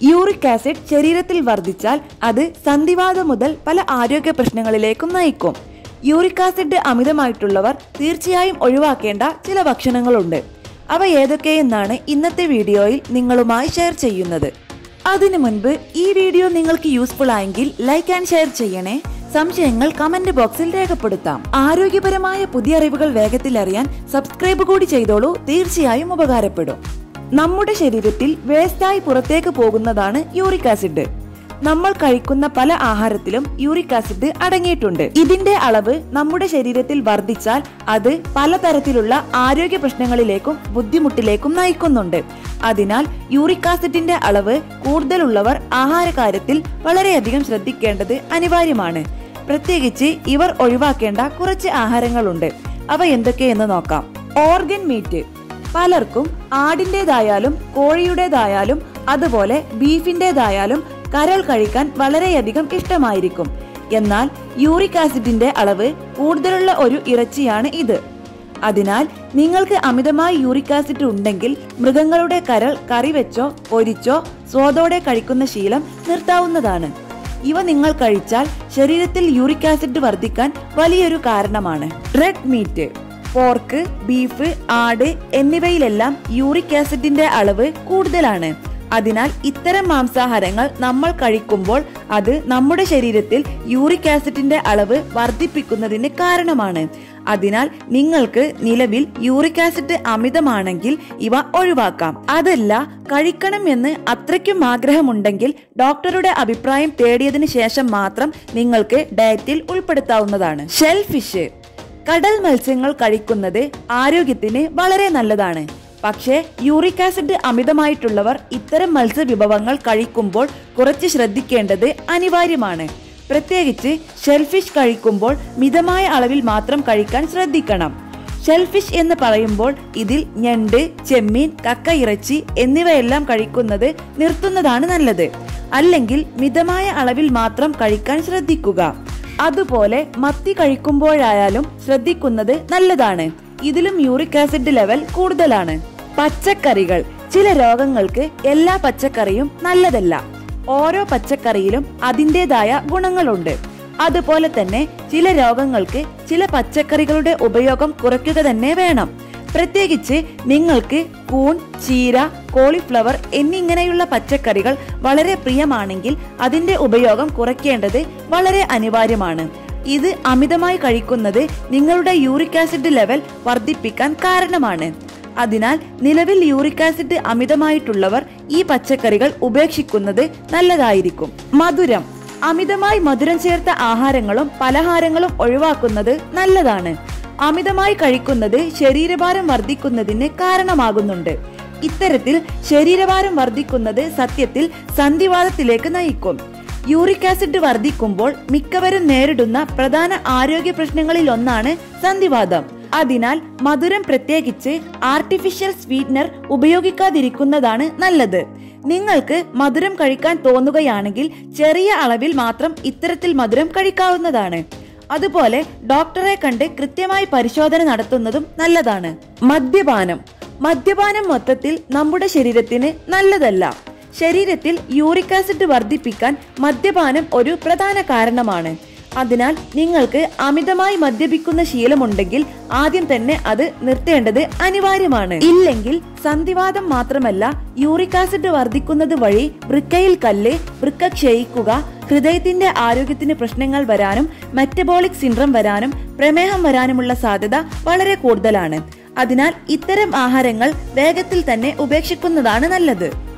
Uric acid ശരീരത്തിൽ വർദ്ധിച്ചാൽ അത് സന്ധിവാതം മുതൽ പല ആരോഗ്യ പ്രശ്നങ്ങളിലേക്കും നയിക്കും. യൂറിക് ആസിഡ് അമിതമായിട്ടുള്ളവർ തീർച്ചയായും ഒഴിവാക്കേണ്ട ചില ഭക്ഷണങ്ങളുണ്ട്. അവ ഏതൊക്കെയെന്നാണ് ഇന്നത്തെ വീഡിയോയിൽ നിങ്ങളുമായി ഷെയർ ചെയ്യുന്നത്. അതിനു മുൻപ് ഈ വീഡിയോ നിങ്ങൾക്ക് യൂസ്ഫുൾ ആയെങ്കിൽ ലൈക്ക് ആൻഡ് ഷെയർ ചെയ്യണേ. സംശയങ്ങൾ കമന്റ് ബോക്സിൽ രേഖപ്പെടുത്താം. ആരോഗ്യപരമായ പുതിയ അറിവുകൾ വേഗത്തിൽ അറിയാൻ സബ്സ്ക്രൈബ് കൂടി ചെയ്തോളൂ. തീർച്ചയായും ഉപകാരപ്പെടും. നമ്മുടെ ശരീരത്തിൽ വേസ്റ്റായി പുറത്തേക്ക് പോകുന്നതാണ് യൂറിക് ആസിഡ്. നമ്മൾ കഴിക്കുന്ന പല ആഹാരത്തിലും യൂറിക് ആസിഡ് അടങ്ങിയിട്ടുണ്ട്. ഇതിന്റെ അളവ് നമ്മുടെ ശരീരത്തിൽ വർദ്ധിച്ചാൽ അത് പലതരത്തിലുള്ള ആരോഗ്യ പ്രശ്നങ്ങളിലേക്കും ബുദ്ധിമുട്ടിലേക്കും നയിക്കുന്നുണ്ട്. അതിനാൽ യൂറിക് ആസിഡിന്റെ അളവ് കൂടുതലുള്ളവർ ആഹാര കാര്യത്തിൽ വളരെയധികം ശ്രദ്ധിക്കേണ്ടത് അനിവാര്യമാണ്. പ്രത്യേകിച്ച് ഇവർ ഒഴിവാക്കേണ്ട കുറച്ച് ആഹാരങ്ങളുണ്ട്. അവ എന്തൊക്കെയെന്ന് നോക്കാം. Organ meat. പലർക്കും ആടിന്റേതായാലും കോഴിയുടേതായാലും അതുപോലെ ബീഫിന്റേതായാലും കരൾ കഴിക്കാൻ വളരെയധികം ഇഷ്ടമായിരിക്കും. എന്നാൽ യൂറിക് ആസിഡിന്റെ അളവ് കൂടുതലുള്ള ഒരു ഇറച്ചിയാണ് ഇത്. അതിനാൽ നിങ്ങൾക്ക് അമിതമായി യൂറിക് ആസിഡ് ഉണ്ടെങ്കിൽ മൃഗങ്ങളുടെ കരൾ കറി വെച്ചോ പൊരിച്ചോ സ്വാദോടെ കഴിക്കുന്ന ശീലം നിർത്താവുന്നതാണ്. ഇവ നിങ്ങൾ കഴിച്ചാൽ ശരീരത്തിൽ യൂറിക് ആസിഡ് വർദ്ധിക്കാൻ വലിയൊരു കാരണമാണ്. Red meat. പോർക്ക്, ബീഫ്, ആട് എന്നിവയിലെല്ലാം യൂറിക് ആസിഡിന്റെ അളവ് കൂടുതലാണ്. അതിനാൽ ഇത്തരം മാംസാഹാരങ്ങൾ നമ്മൾ കഴിക്കുമ്പോൾ അത് നമ്മുടെ ശരീരത്തിൽ യൂറിക് ആസിഡിന്റെ അളവ് വർദ്ധിപ്പിക്കുന്നതിന് കാരണമാണ്. അതിനാൽ നിങ്ങൾക്ക് നിലവിൽ യൂറിക് ആസിഡ് അമിതമാണെങ്കിൽ ഇവ ഒഴിവാക്കാം. അതല്ല കഴിക്കണം എന്ന് അത്രയ്ക്കും ആഗ്രഹമുണ്ടെങ്കിൽ ഡോക്ടറുടെ അഭിപ്രായം തേടിയതിനു ശേഷം മാത്രം നിങ്ങൾക്ക് ഡയറ്റിൽ ഉൾപ്പെടുത്താവുന്നതാണ്. Shell fish. കടൽ മത്സ്യങ്ങൾ കഴിക്കുന്നത് ആരോഗ്യത്തിന് വളരെ നല്ലതാണ്. പക്ഷേ യൂറിക് ആസിഡ് അമിതമായിട്ടുള്ളവർ ഇത്തരം മത്സ്യവിഭവങ്ങൾ കഴിക്കുമ്പോൾ കുറച്ച് ശ്രദ്ധിക്കേണ്ടത് അനിവാര്യമാണ്. പ്രത്യേകിച്ച് ഷെൽഫിഷ് കഴിക്കുമ്പോൾ മിതമായ അളവിൽ മാത്രം കഴിക്കാൻ ശ്രദ്ധിക്കണം. ഷെൽഫിഷ് എന്ന് പറയുമ്പോൾ ഇതിൽ ഞണ്ട്, ചെമ്മീൻ, കക്ക ഇറച്ചി എന്നിവയെല്ലാം കഴിക്കുന്നത് നിർത്തുന്നതാണ് നല്ലത്. അല്ലെങ്കിൽ മിതമായ അളവിൽ മാത്രം കഴിക്കാൻ ശ്രദ്ധിക്കുക. അതുപോലെ മത്തി കഴിക്കുമ്പോഴായാലും ശ്രദ്ധിക്കുന്നത് നല്ലതാണ്. ഇതിലും യൂറിക് ആസിഡ് ലെവൽ കൂടുതലാണ്. പച്ചക്കറികൾ. ചില രോഗങ്ങൾക്ക് എല്ലാ പച്ചക്കറിയും നല്ലതല്ല. ഓരോ പച്ചക്കറിയിലും അതിൻ്റെതായ ഗുണങ്ങളുണ്ട്. അതുപോലെ തന്നെ ചില രോഗങ്ങൾക്ക് ചില പച്ചക്കറികളുടെ ഉപയോഗം കുറയ്ക്കുക തന്നെ വേണം. പ്രത്യേകിച്ച് നിങ്ങൾക്ക് കൂൺ, ചീര, കോളിഫ്ലവർ എന്നിങ്ങനെയുള്ള പച്ചക്കറികൾ വളരെ പ്രിയമാണെങ്കിൽ അതിന്റെ ഉപയോഗം കുറയ്ക്കേണ്ടത് വളരെ അനിവാര്യമാണ്. ഇത് അമിതമായി കഴിക്കുന്നത് നിങ്ങളുടെ യൂറിക് ആസിഡ് ലെവൽ വർദ്ധിപ്പിക്കാൻ കാരണമാണ്. അതിനാൽ നിലവിൽ യൂറിക് ആസിഡ് അമിതമായിട്ടുള്ളവർ ഈ പച്ചക്കറികൾ ഉപേക്ഷിക്കുന്നത് നല്ലതായിരിക്കും. മധുരം. അമിതമായി മധുരം ചേർത്ത ആഹാരങ്ങളും പലഹാരങ്ങളും ഒഴിവാക്കുന്നത് നല്ലതാണ്. അമിതമായി കഴിക്കുന്നത് ശരീരഭാരം വർദ്ധിക്കുന്നതിന് കാരണമാകുന്നുണ്ട്. ഇത്തരത്തിൽ ശരീരഭാരം വർദ്ധിക്കുന്നത് സത്യത്തിൽ സന്ധിവാതത്തിലേക്ക് നയിക്കും. യൂറിക് ആസിഡ് വർദ്ധിക്കുമ്പോൾ മിക്കവരും നേരിടുന്ന പ്രധാന ആരോഗ്യ പ്രശ്നങ്ങളിൽ ഒന്നാണ് സന്ധിവാതം. അതിനാൽ മധുരം, പ്രത്യേകിച്ച് ആർട്ടിഫിഷ്യൽ സ്വീറ്റ്നർ ഉപയോഗിക്കാതിരിക്കുന്നതാണ് നല്ലത്. നിങ്ങൾക്ക് മധുരം കഴിക്കാൻ തോന്നുകയാണെങ്കിൽ ചെറിയ അളവിൽ മാത്രം ഇത്തരത്തിൽ മധുരം കഴിക്കാവുന്നതാണ്. അതുപോലെ ഡോക്ടറെ കണ്ട് കൃത്യമായി പരിശോധന നടത്തുന്നതും നല്ലതാണ്. മദ്യപാനം. മദ്യപാനം മൊത്തത്തിൽ നമ്മുടെ ശരീരത്തിന് നല്ലതല്ല. ശരീരത്തിൽ യൂറിക് ആസിഡ് വർദ്ധിപ്പിക്കാൻ മദ്യപാനം ഒരു പ്രധാന കാരണമാണ്. അതിനാൽ നിങ്ങൾക്ക് അമിതമായി മദ്യപിക്കുന്ന ശീലമുണ്ടെങ്കിൽ ആദ്യം തന്നെ അത് നിർത്തേണ്ടത് അനിവാര്യമാണ്. ഇല്ലെങ്കിൽ സന്ധിവാതം മാത്രമല്ല, യൂറിക് ആസിഡ് വർദ്ധിക്കുന്നത് വഴി വൃക്കയിൽ കല്ല്, വൃക്ക ക്ഷയിക്കുക, ഹൃദയത്തിന്റെ ആരോഗ്യത്തിന് പ്രശ്നങ്ങൾ വരാനും മെറ്റബോളിക് സിൻഡ്രം വരാനും പ്രമേഹം വരാനുമുള്ള സാധ്യത വളരെ കൂടുതലാണ്. അതിനാൽ ഇത്തരം ആഹാരങ്ങൾ വേഗത്തിൽ തന്നെ ഉപേക്ഷിക്കുന്നതാണ് നല്ലത്.